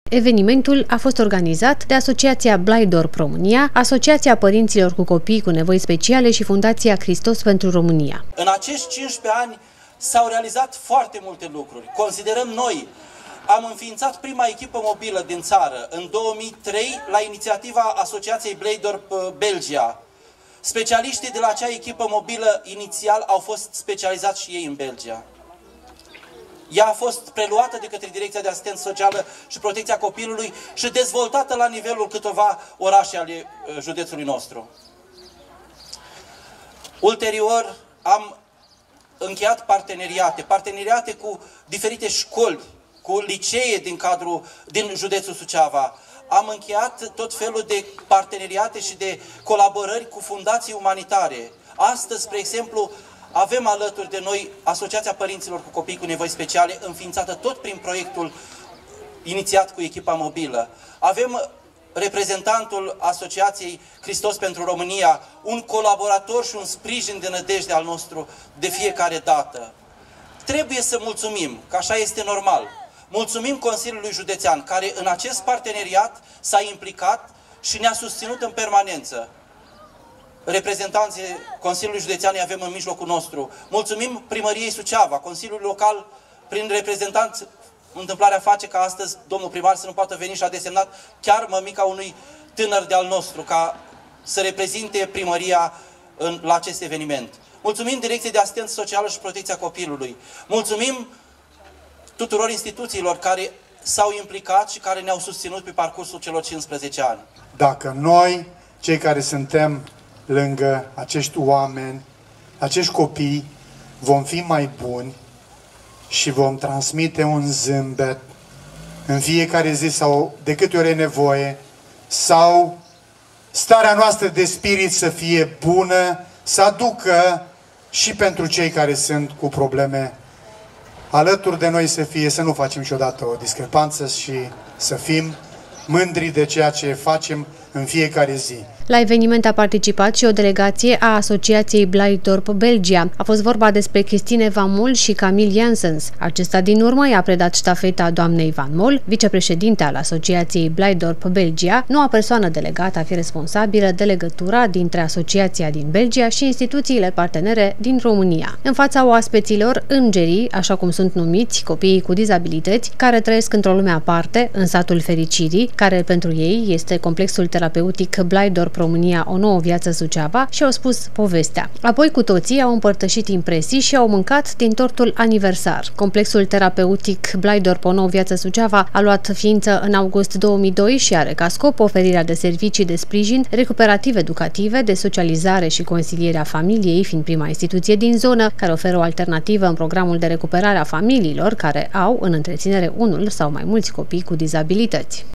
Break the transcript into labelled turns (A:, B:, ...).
A: Evenimentul a fost organizat de Asociația Blaidorp România, Asociația Părinților cu Copii cu Nevoi Speciale și Fundația Hristos pentru România.
B: În acești 15 ani s-au realizat foarte multe lucruri. Considerăm noi, am înființat prima echipă mobilă din țară în 2003 la inițiativa Asociației Blaidorp Belgia. Specialiștii de la acea echipă mobilă inițial au fost specializați și ei în Belgia. Ea a fost preluată de către Direcția de Asistență Socială și Protecția Copilului și dezvoltată la nivelul câteva orașe ale județului nostru. Ulterior am încheiat parteneriate cu diferite școli, cu licee din județul Suceava. Am încheiat tot felul de parteneriate și de colaborări cu fundații umanitare. Astăzi, spre exemplu, avem alături de noi Asociația Părinților cu Copii cu Nevoi Speciale, înființată tot prin proiectul inițiat cu echipa mobilă. Avem reprezentantul Asociației Hristos pentru România, un colaborator și un sprijin de nădejde al nostru de fiecare dată. Trebuie să mulțumim, că așa este normal. Mulțumim Consiliului Județean, care în acest parteneriat s-a implicat și ne-a susținut în permanență. Reprezentanții Consiliului Județean îi avem în mijlocul nostru. Mulțumim Primăriei Suceava, Consiliul Local, prin reprezentanți. Întâmplarea face ca astăzi domnul primar să nu poată veni și a desemnat chiar mămica unui tânăr de-al nostru ca să reprezinte primăria la acest eveniment. Mulțumim Direcției de Asistență Socială și Protecția Copilului. Mulțumim tuturor instituțiilor care s-au implicat și care ne-au susținut pe parcursul celor 15 ani.
C: Dacă noi, cei care suntem lângă acești oameni, acești copii, vom fi mai buni și vom transmite un zâmbet în fiecare zi sau de câte ori e nevoie, sau starea noastră de spirit să fie bună, să aducă și pentru cei care sunt cu probleme alături de noi să fie, să nu facem niciodată o discrepanță și să fim mândri de ceea ce facem în fiecare zi.
A: La eveniment a participat și o delegație a Asociației Blaidorp Belgia. A fost vorba despre Christine Van Mol și Camille Janssens. Acesta din urmă i-a predat ștafeta doamnei Van Mol, vicepreședinte al Asociației Blaidorp Belgia, noua persoană delegată a fi responsabilă de legătura dintre Asociația din Belgia și instituțiile partenere din România. În fața oaspeților, îngerii, așa cum sunt numiți, copiii cu dizabilități, care trăiesc într-o lume aparte, în satul fericirii, care pentru ei este complexul terapeutic Blaidorp România, o nouă viață Suceava, și au spus povestea. Apoi cu toții au împărtășit impresii și au mâncat din tortul aniversar. Complexul terapeutic Blaidorp, o nouă viață Suceava, a luat ființă în august 2002 și are ca scop oferirea de servicii de sprijin recuperativ-educative, de socializare și consiliere a familiei, fiind prima instituție din zonă care oferă o alternativă în programul de recuperare a familiilor care au în întreținere unul sau mai mulți copii cu dizabilități.